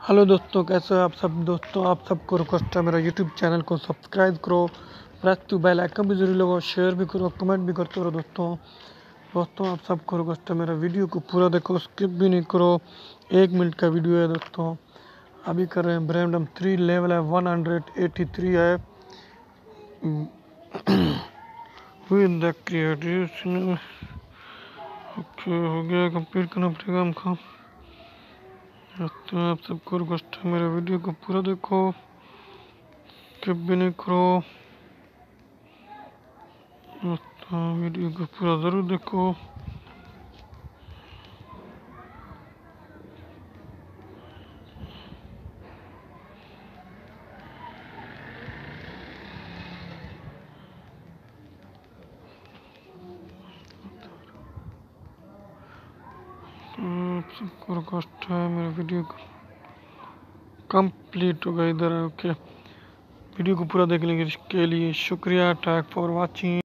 Hello दोस्तों, कैसे हो आप सब। दोस्तों, आप सबको रिक्वेस्ट है मेरा यूट्यूब चैनल को सब्सक्राइब करो, प्रेस टू बेल आइकन भी जरूर लगाओ, शेयर भी करो, कमेंट भी करते रहो। दोस्तों आप सबको रिक्वेस्ट है मेरा वीडियो को पूरा देखो, स्किप भी नहीं करो। 1 मिनट का वीडियो है दोस्तों। अभी कर रहे हैं ब्रैंडम 3 लेवल है, 183 है। विद द क्रिएटिव ओके हो गया, कंप्लीट करना पड़ेगा हमको। दोस्तों आप सबको रिक्वेस्ट है मेरे वीडियो को पूरा देखो, स्किप भी नहीं करो। दोस्तों वीडियो को पूरा ज़रूर देखो। आप सबको रिक्वेस्ट है मेरे वीडियो को कंप्लीट होगा इधर है। ओके, वीडियो को पूरा देखने के लिए शुक्रिया। Thank for watching.